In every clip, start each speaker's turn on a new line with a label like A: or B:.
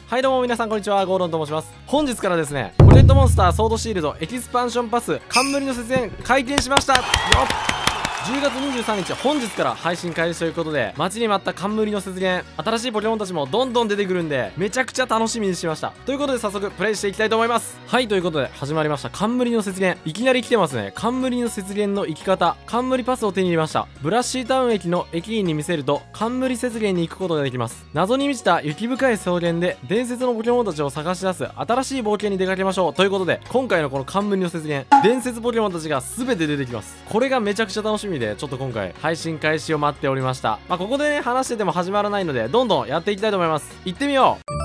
A: はいどうも皆さんこんにちは、ゴードンと申します。本日からですね、ポケットモンスターソードシールドエキスパンションパス冠の節電開店しましたよっ。10月23日本日から配信開始ということで、待ちに待った冠の節電、新しいポケモンたちもどんどん出てくるんでめちゃくちゃ楽しみにしました。ということで早速プレイしていきたいと思います。はい、ということで始まりました冠の節電。いきなり来てますね。冠の節電の生き方、冠パスを手に入れました。ブラッシータウン駅の駅員に見せると冠雪原に行くことができます。謎に満ちた雪深い草原で伝説のポケモンたちを探し出す新しい冒険に出かけましょうということで、今回のこの冠の雪原、伝説ポケモンたちが全て出てきます。これがめちゃくちゃ楽しみで、ちょっと今回配信開始を待っておりました。ここでね話してても始まらないので、どんどんやっていきたいと思います。行ってみよう。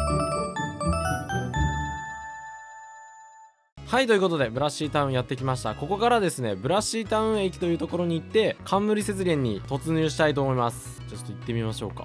A: はい、ということでブラッシータウンやってきました。ここからですね、ブラッシータウン駅というところに行って冠雪原に突入したいと思います。ちょっと行ってみましょうか。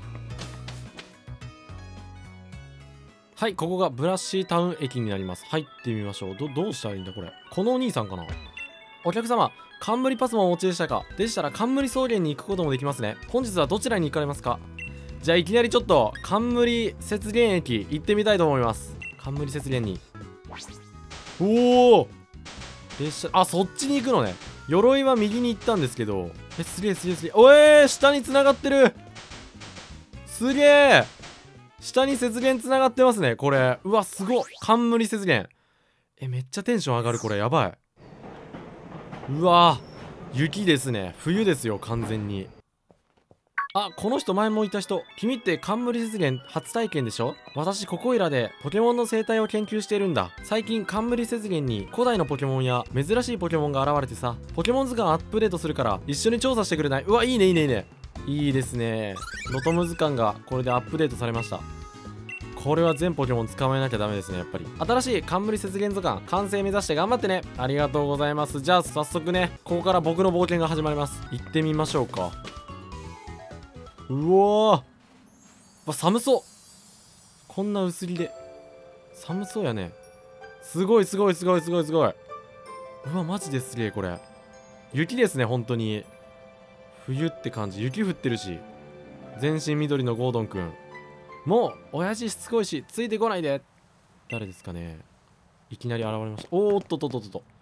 A: はい、ここがブラッシータウン駅になります。入ってみましょう。どうしたらいいんだこれ。このお兄さんかな。お客様、冠パスもお持ちでしたか。でしたら冠草原に行くこともできますね。本日はどちらに行かれますか。じゃあいきなりちょっと冠雪原駅行ってみたいと思います。冠雪原に。おお、列車、あ、そっちに行くのね。鎧は右に行ったんですけど、すげえすげえすげえ。おえー、下に繋がってる。すげえ、下に雪原繋がってますねこれ。うわすごっ、冠雪原。めっちゃテンション上がる。これやばい。うわー、雪ですね。冬ですよ完全に。あ、この人前もいた人。君って冠雪原初体験でしょ。私ここいらでポケモンの生態を研究しているんだ。最近冠雪原に古代のポケモンや珍しいポケモンが現れてさ、ポケモン図鑑アップデートするから一緒に調査してくれない。うわ、いいねいいねいいね。いいですね。ロトム図鑑がこれでアップデートされました。これは全ポケモン捕まえなきゃダメですね。やっぱり新しい冠雪原図鑑完成目指して頑張ってね。ありがとうございます。じゃあ早速ね、ここから僕の冒険が始まります。行ってみましょうか。うわー、寒そう。こんな薄着で寒そうやね。すごいすごいすごいすごいすごい。うわマジですげえ。これ雪ですね。本当に冬って感じ。雪降ってるし、全身緑のゴードンくん。もう親父しつこいしついてこないで。誰ですかね。いきなり現れました。おーっとっとっとっと。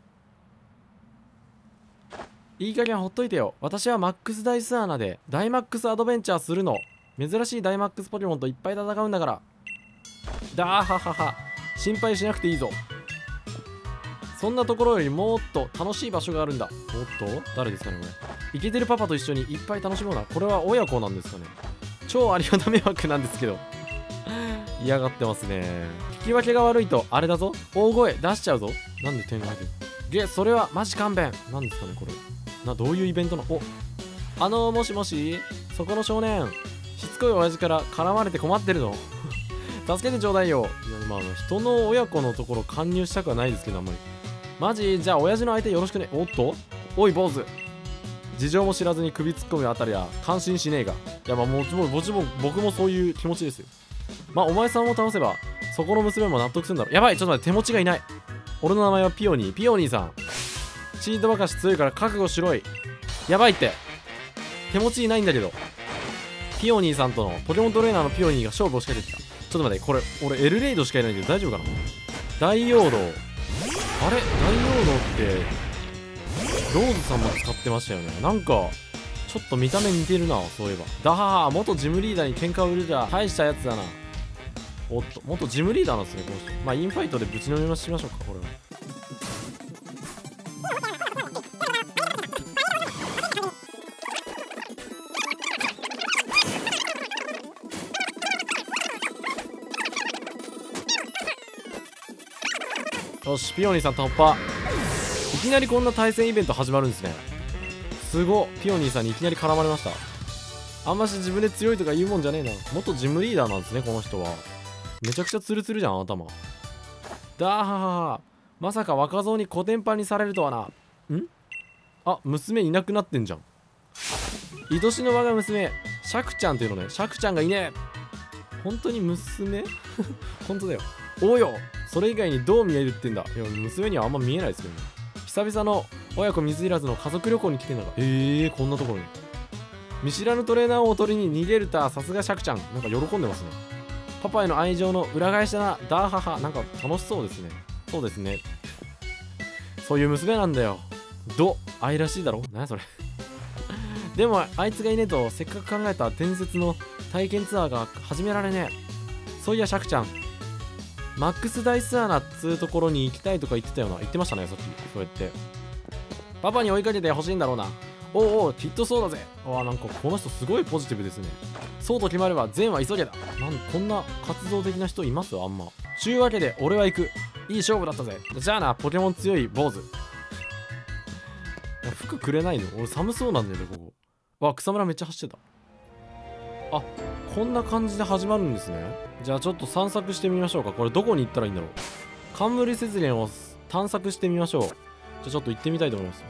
A: いい加減ほっといてよ。私はマックスダイス穴でダイマックスアドベンチャーするの。珍しいダイマックスポケモンといっぱい戦うんだから。だーははは。心配しなくていいぞ。そんなところよりもっと楽しい場所があるんだ。おっと誰ですかねこれ。イケてるパパと一緒にいっぱい楽しもうな。これは親子なんですかね。超ありがた迷惑なんですけど嫌がってますね。聞き分けが悪いとあれだぞ。大声出しちゃうぞ。なんで点が入ってる。げ、それはマジ勘弁。なんですかねこれ。どういうイベントの。もしもし、そこの少年、しつこい親父から絡まれて困ってるの助けてちょうだいよ。いや、人の親子のところ勧入したくはないですけど、あんまり。マジ、じゃあ親父の相手よろしくね。おっと、おい坊主、事情も知らずに首突っ込むあたりは感心しねえが。いや、もちろん僕もそういう気持ちですよ。お前さんを倒せばそこの娘も納得するんだろ。やばい、ちょっと待って、手持ちがいない。俺の名前はピオニー。ピオニーさん、チートばかし強いから覚悟しろい。やばいって、手持ちいないんだけど。ピオニーさんとのポケモントレーナーのピオニーが勝負を仕掛けてきた。ちょっと待って、これ俺エルレイドしかいないけど大丈夫かな。大陽動、あれ大陽動ってローズさんも使ってましたよね。なんかちょっと見た目似てるな。そういえばダハー、元ジムリーダーに喧嘩を売るじゃ大したやつだな。おっと、元ジムリーダーなんですねこの人。インファイトでぶち飲みしましょうかこれは。よし、ピオニーさん突破。いきなりこんな対戦イベント始まるんですね。すごっ。ピオニーさんにいきなり絡まれました。あんまし自分で強いとか言うもんじゃねえな。元ジムリーダーなんですねこの人は。めちゃくちゃツルツルじゃん頭。だーははは。まさか若造にコテンパンにされるとはな。あ、娘いなくなってんじゃん。愛しの我が娘シャクちゃんっていうのね。シャクちゃんがいねえ。本当に娘本当だよ。およ、それ以外にどう見えるってんだ。いや、娘にはあんま見えないですけどね。久々の親子水入らずの家族旅行に来てんだが。こんなところに。見知らぬトレーナーをおとりに逃げるた。さすがシャクちゃん。なんか喜んでますね。 パパへの愛情の裏返しだな。ダーハハ。なんか楽しそうですね。そうですね。そういう娘なんだよ。愛らしいだろ。何それ。でもあいつがいねえとせっかく考えた伝説の体験ツアーが始められねえ。そういやシャクちゃん、マックスダイスアナっつうところに行きたいとか言ってたよな。言ってましたねさっき。そうやってパパに追いかけてほしいんだろうな。おうおう、きっとそうだぜ。なんかこの人すごいポジティブですね。そうと決まれば善は急げだ。こんな活動的な人いますあんま。ちゅうわけで俺は行く。いい勝負だったぜ。じゃあな、ポケモン強い坊主。服くれないの？俺寒そうなんだよねここ。草むらめっちゃ走ってた。こんな感じで始まるんですね。じゃあちょっと散策してみましょうか。これどこに行ったらいいんだろう。冠雪原を探索してみましょう。じゃあちょっと行ってみたいと思います。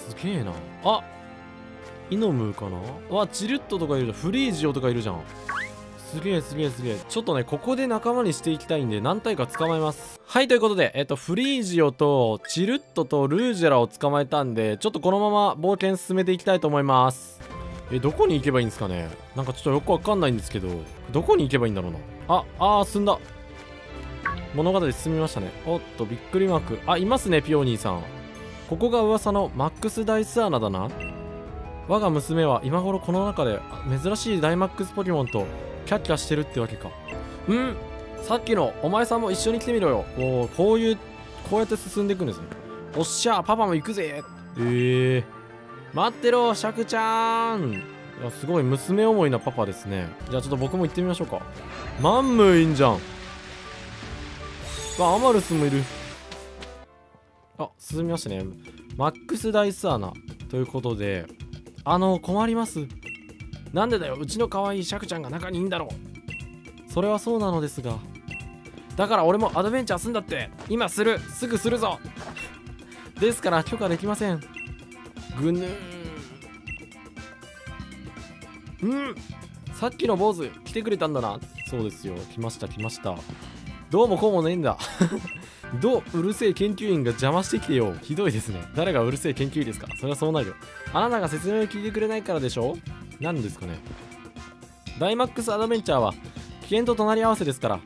A: すげえな。イノムーかな。チルットとかいるじゃん。フリージオとかいるじゃん。すげえ。ちょっとねここで仲間にしていきたいんで何体か捕まえます。はい、ということでフリージオとチルットとルージェラを捕まえたんで、ちょっとこのまま冒険進めていきたいと思います。どこに行けばいいんですかね。なんかちょっとよくわかんないんですけど、どこに行けばいいんだろうな。進んだ。物語進みましたね。おっとびっくりマーク。いますねピオニーさん。ここが噂のマックスダイスアナだな。我が娘は今頃この中で珍しいダイマックスポケモンとキャッキャしてるってわけか。さっきのお前さんも一緒に来てみろよ。こうやって進んでいくんですね。おっしゃパパも行くぜ。待ってろシャクちゃん。すごい娘思いなパパですね。じゃあちょっと僕も行ってみましょうか。マンムーいいんじゃん。アマルスもいる。進みましたね。マックスダイスアナということで、困ります。なんでだよ、うちの可愛いシャクちゃんが中にいいんだろう。それはそうなのですが、だから俺もアドベンチャーすんだって。今すぐするぞ。ですから許可できません。ぐぬー。さっきの坊主来てくれたんだな。そうですよ、来ました。どうもこうもねえんだ。うるせえ研究員が邪魔してきてよ。ひどいですね。誰がうるせえ研究員ですか。それはそうなるよ。あなたが説明を聞いてくれないからでしょ。なんですかね。ダイマックスアドベンチャーは危険と隣り合わせですから。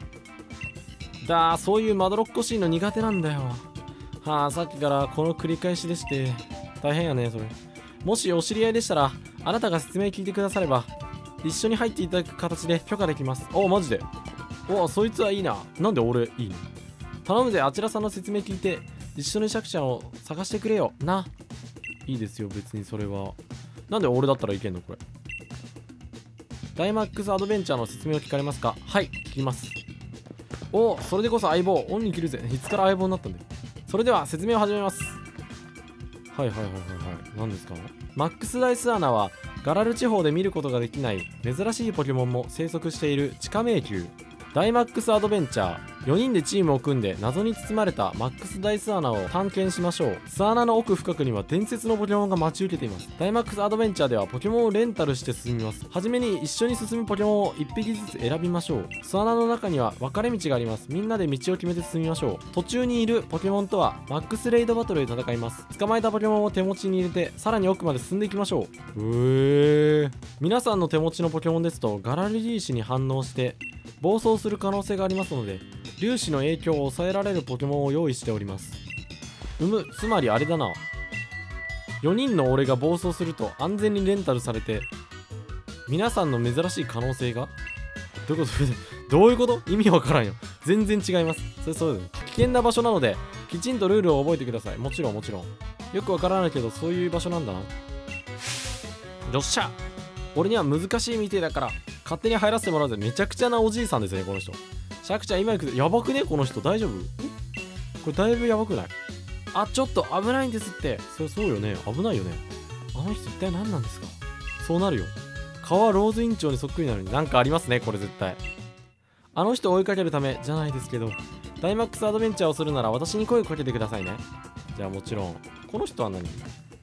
A: そういうまどろっこしいの苦手なんだよ。さっきからこの繰り返しでして大変やねそれ。もしお知り合いでしたらあなたが説明聞いてくだされば一緒に入っていただく形で許可できます。マジで。そいつはいいな。なんで俺いいの。頼むぜ。あちらさんの説明聞いて一緒にシャクちゃんを探してくれよな。いいですよ別にそれは。なんで俺だったらいけんのこれ。ダイマックスアドベンチャーの説明を聞かれますか。はい聞きます。それでこそ相棒。恩に着るぜ。いつから相棒になったんだよ。それでは説明を始めます。はい何ですか。マックスダイスアナはガラル地方で見ることができない珍しいポケモンも生息している地下迷宮。ダイマックスアドベンチャー。4人でチームを組んで謎に包まれたマックスダイス穴を探検しましょう。巣穴の奥深くには伝説のポケモンが待ち受けています。ダイマックスアドベンチャーではポケモンをレンタルして進みます。はじめに一緒に進むポケモンを1匹ずつ選びましょう。巣穴の中には分かれ道があります。みんなで道を決めて進みましょう。途中にいるポケモンとはマックスレイドバトルで戦います。捕まえたポケモンを手持ちに入れてさらに奥まで進んでいきましょう。皆さんの手持ちのポケモンですとガラル粒子に反応して暴走する可能性がありますので、粒子の影響を抑えられるポケモンを用意しております。つまりあれだな。4人の俺が暴走すると安全にレンタルされて皆さんの珍しい可能性がどういうこと意味わからんよ。全然違います。そうです。危険な場所なのできちんとルールを覚えてください。もちろんよくわからないけどそういう場所なんだな。よっしゃ、俺には難しいみてえだから勝手に入らせてもらうぜ。めちゃくちゃなおじいさんですねこの人。シャクちゃん今行くぜ。やばくねこの人。大丈夫？これだいぶやばくない？ちょっと危ないんですって。そうよね。危ないよね。あの人一体何なんですか。そうなるよ。顔はローズ院長にそっくりなのになんかありますねこれ絶対。あの人を追いかけるためじゃないですけど、ダイマックスアドベンチャーをするなら私に声をかけてくださいね。じゃあもちろん。この人は何？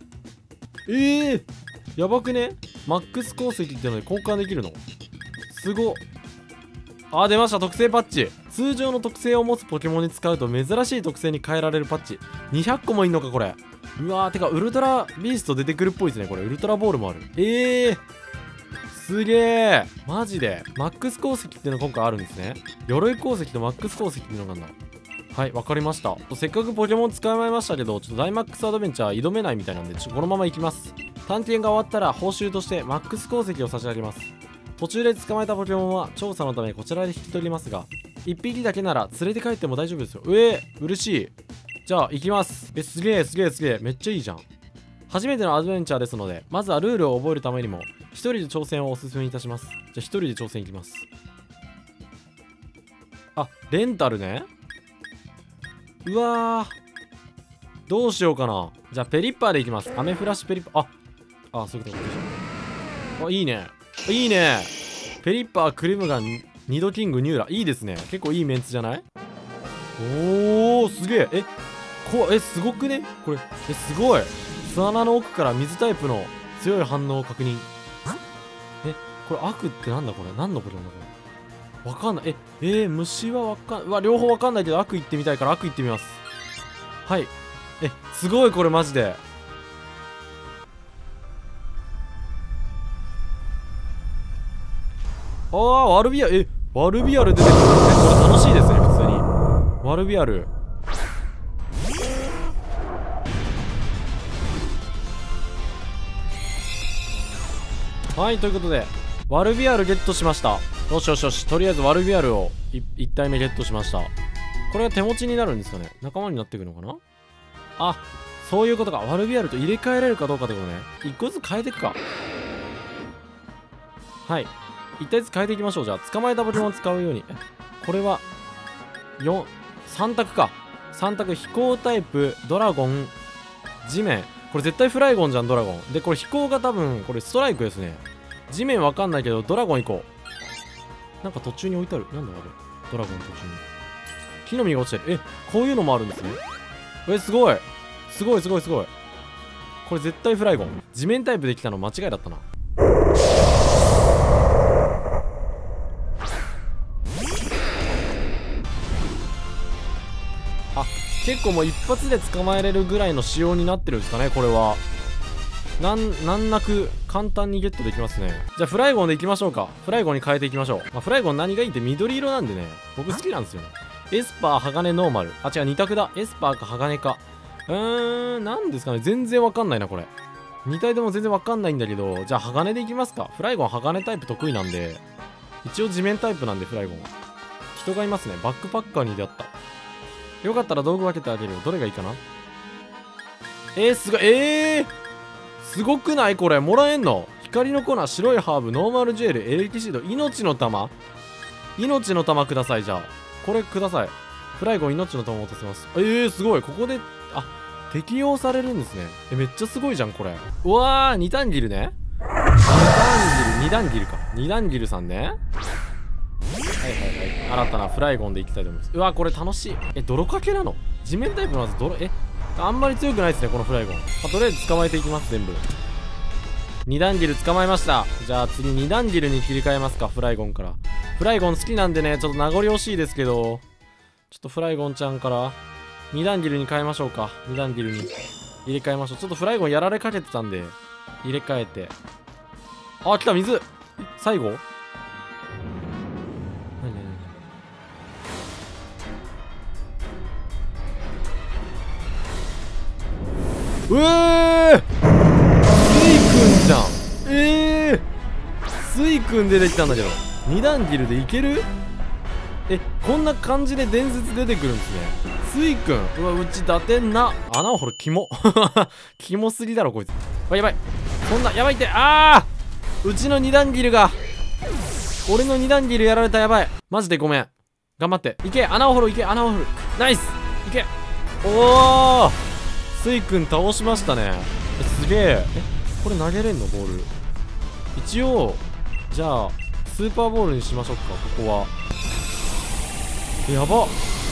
A: やばくね？マックス鉱石ってので交換できるの？すごっ。出ました。特製パッチ。通常の特性を持つポケモンに使うと珍しい特性に変えられるパッチ。200個もいんのかこれ。てかウルトラビースト出てくるっぽいですねこれ。ウルトラボールもある。 すげえ、マジでマックス鉱石っていうのが今回あるんですね。鎧鉱石とマックス鉱石っていうのがあるんだ。はい、わかりました。せっかくポケモン使いまいましたけど、ちょっとダイマックスアドベンチャー挑めないみたいなんで、このまま行きます。探検が終わったら報酬としてマックス鉱石を差し上げます。途中で捕まえたポケモンは調査のためこちらで引き取りますが、1匹だけなら連れて帰っても大丈夫ですよ。嬉しい。じゃあ行きます。すげえすげえすげえ、めっちゃいいじゃん。初めてのアドベンチャーですので、まずはルールを覚えるためにも一人で挑戦をおすすめいたします。じゃあ一人で挑戦いきます。あ、レンタルね。うわー、どうしようかな。じゃあペリッパーでいきます。アメフラッシュペリッパー。あ、そういうことか。あ、いいねいいね。ペリッパー、クリムガン、ニドキング、ニューラ、いいですね。結構いいメンツじゃない？おー、すげえ。すごくねこれ。すごい。巣穴の奥から水タイプの強い反応を確認。これ悪ってなんだこれ。何のことなんだこれ。わかんない。虫はわかん、両方わかんないけど悪行ってみたいから悪行ってみます。はい。すごいこれマジで。ワルビアル、ワルビアル出てくる。これ楽しいですね普通に。ワルビアル。はい、ということでワルビアルゲットしました。よしよしよし、とりあえずワルビアルを1体目ゲットしました。これが手持ちになるんですかね。仲間になっていくのかな。あ、そういうことか。ワルビアルと入れ替えられるかどうかってことね。1個ずつ変えていくか。はい、1体ずつ変えていきましょう。じゃあ捕まえたポケモンを使うように。これは3択か。3択。飛行タイプ、ドラゴン、地面。これ絶対フライゴンじゃん、ドラゴン。で、これ飛行が多分、これストライクですね。地面わかんないけど、ドラゴン行こう。なんか途中に置いてある。なんだあれ。ドラゴン途中に。木の実が落ちてる。こういうのもあるんですね。すごい。すごいすごいすごい。これ絶対フライゴン。地面タイプできたの間違いだったな。結構もう一発で捕まえれるぐらいの仕様になってるんですかね、これは。難なく簡単にゲットできますね。じゃあフライゴンでいきましょうか。フライゴンに変えていきましょう。フライゴン何がいいって緑色なんでね、僕好きなんですよね。エスパー、鋼、ノーマル。あ、違う、2択だ。エスパーか鋼か。なんですかね、全然わかんないな、これ。2体とも全然わかんないんだけど、じゃあ鋼でいきますか。フライゴン鋼タイプ得意なんで、一応地面タイプなんでフライゴン。人がいますね。バックパッカーに出会った。よかったら道具分けてあげるよ。どれがいいかな。すごい。すごくないこれ。もらえんの。光の粉、白いハーブ、ノーマルジュエル、エレキシード、命の玉。命の玉ください。じゃあこれください。フライゴン命の玉を落とせます。すごい。ここで適用されるんですね。めっちゃすごいじゃんこれ。うわー、2段ギルね。2段ギルか。2段ギルさんね。新たなフライゴンでいきたいと思います。うわ、これ楽しい。泥かけなの。地面タイプのまずあんまり強くないですねこのフライゴン。とりあえず捕まえていきます。全部2段ギル捕まえました。じゃあ次2段ギルに切り替えますか。フライゴンから。フライゴン好きなんでね、ちょっと名残惜しいですけど、ちょっとフライゴンちゃんから2段ギルに変えましょうか。2段ギルに入れ替えましょう。ちょっとフライゴンやられかけてたんで入れ替えて。来た。水。最後スイくんじゃん。スイくん出てきたんだけど、2段ギルでいける？こんな感じで伝説出てくるんですね。スイくん。うわ、うち打点な。穴を掘る。キモ。キモすぎだろこいつ。やばい。そんなやばいって。うちの2段ギルが、俺の2段ギルやられた。やばい。マジでごめん。頑張って。いけ。穴を掘る。いけ。穴を掘る。ナイス。いけ。おー、スイくん倒しましたね。すげえ。これ投げれんのボール。一応じゃあスーパーボールにしましょうか。ここはやば。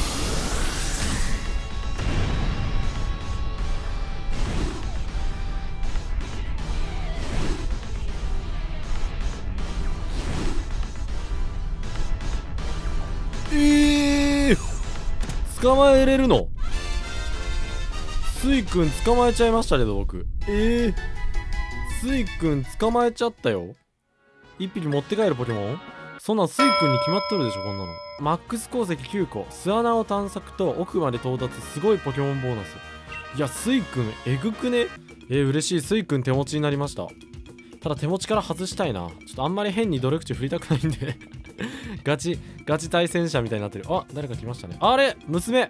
A: 捕まえれるの？スイくん捕まえちゃいましたけど僕。スイくん捕まえちゃったよ。 1匹持って帰るポケモン？そんなんスイ君に決まっとるでしょこんなの。マックス鉱石9個、巣穴を探索と奥まで到達、すごいポケモンボーナス。いやスイ君えぐくね？嬉しい。スイ君手持ちになりました。ただ手持ちから外したいな。ちょっとあんまり変に努力値振りたくないんでガチ対戦者みたいになってる。あ、誰か来ましたね。あれ娘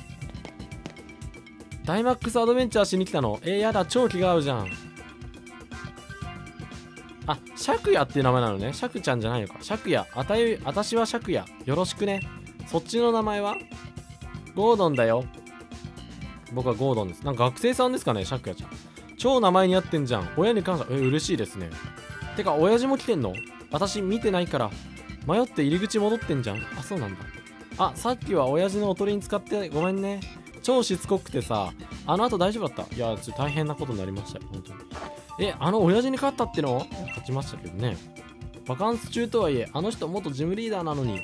A: ダイマックスアドベンチャーしに来たの？やだ、超気が合うじゃん。あ、シャクヤっていう名前なのね。シャクちゃんじゃないのか。シャクヤ、あたしはシャクヤ。よろしくね。そっちの名前はゴードンだよ。僕はゴードンです。なんか学生さんですかね、シャクヤちゃん。超名前に合ってんじゃん。親に感謝。嬉しいですね。てか、親父も来てんの？私見てないから。迷って入り口戻ってんじゃん。あ、そうなんだ。あ、さっきは親父のおとりに使ってごめんね。超しつこくてさ、あの後大丈夫だった？いや、ちょっと大変なことになりましたよ、本当に。親父に勝ったっての？勝ちましたけどね。バカンス中とはいえ、あの人元ジムリーダーなのに。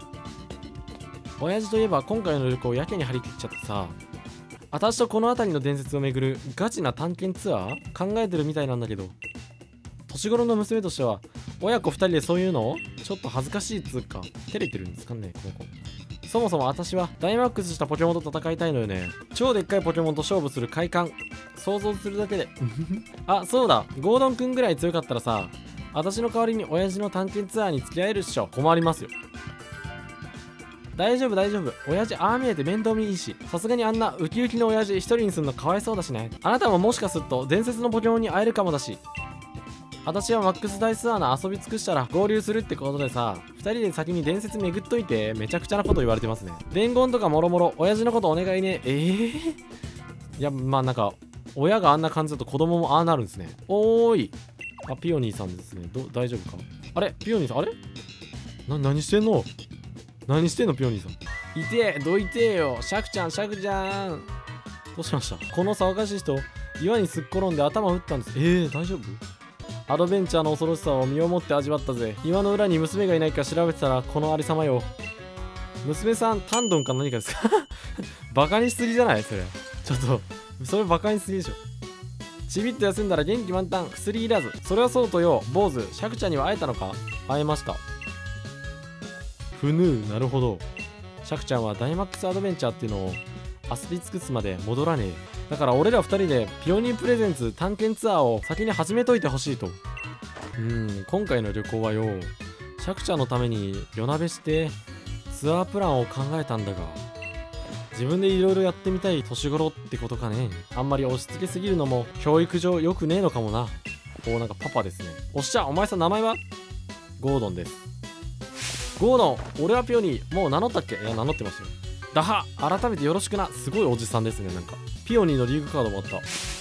A: 親父といえば今回の旅行やけに張り切っちゃってさ、私とこの辺りの伝説をめぐるガチな探検ツアー考えてるみたいなんだけど、年頃の娘としては親子2人でそういうのちょっと恥ずかしいっつうか照れてるんですかね、この子。そもそも私はダイマックスしたポケモンと戦いたいのよね。超でっかいポケモンと勝負する快感想像するだけであ、そうだ、ゴードンくんぐらい強かったらさ、私の代わりに親父の探検ツアーに付き合えるっしょ。困りますよ。大丈夫大丈夫、親父ああ見えて面倒見いいし、さすがにあんなウキウキの親父一人にすんのかわいそうだしね。あなたももしかすると伝説のポケモンに会えるかもだし、私はマックスダイスアーナ遊び尽くしたら合流するってことでさ、2人で先に伝説巡っといて。めちゃくちゃなこと言われてますね。伝言とかもろもろ親父のことお願いね。いや、まあなんか親があんな感じだと子供もああなるんですね。おーい。あ、ピオニーさんですね。大丈夫か？あれピオニーさん、あれ何してんの？何してんのピオニーさん。いてえ、どいてえよ。シャクちゃん。どうしました？この騒がしい人、岩にすっ転んで頭を打ったんです。大丈夫？アドベンチャーの恐ろしさを身をもって味わったぜ。岩の裏に娘がいないか調べてたらこのありさまよ。娘さん、タンドンか何かですか？バカにしすぎじゃない？それちょっとそれバカにしすぎでしょ。ちびっと休んだら元気満タン、薬いらず。それはそうとよ、坊主。シャクちゃんには会えたのか？会えました。ふぬー、なるほど。シャクちゃんはダイマックスアドベンチャーっていうのを遊び尽くすまで戻らねえ。だから俺ら2人でピオニープレゼンツ探検ツアーを先に始めといてほしいと。今回の旅行はよ、シャクちゃんのために夜なべしてツアープランを考えたんだが、自分でいろいろやってみたい年頃ってことかね。あんまり押し付けすぎるのも教育上良くねえのかもな。なんかパパですね。おっしゃ、お前さん名前は？ゴードンです。ゴードン、俺はピオニー、もう名乗ったっけ？いや、名乗ってますよ。ダハ、改めてよろしくな。すごいおじさんですね。なんかピオニーのリーグカードもあった。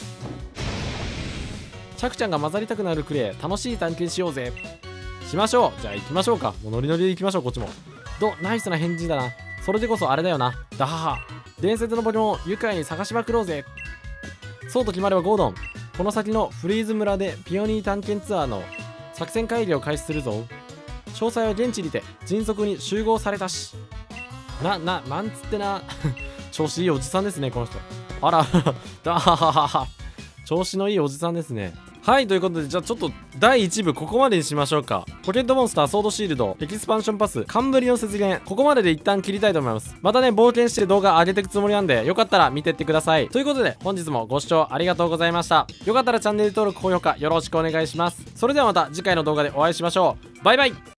A: シャクちゃんが混ざりたくなるクレイ、楽しい探検しようぜ。しましょう。じゃあ行きましょうか。もうノリノリで行きましょう。こっちもナイスな返事だな。それでこそあれだよな。ダハハ、伝説のポケモン愉快に探しまくろうぜ。そうと決まればゴードン、この先のフリーズ村でピオニー探検ツアーの作戦会議を開始するぞ。詳細は現地にて迅速に集合されたし。なんつってな。調子いいおじさんですね、この人。あら、だははは。調子のいいおじさんですね。はい、ということで、じゃあちょっと第1部ここまでにしましょうか。ポケットモンスターソードシールドエキスパンションパス冠の雪原、ここまでで一旦切りたいと思います。またね、冒険して動画上げていくつもりなんで、よかったら見てってください。ということで、本日もご視聴ありがとうございました。よかったらチャンネル登録高評価よろしくお願いします。それではまた次回の動画でお会いしましょう。バイバイ。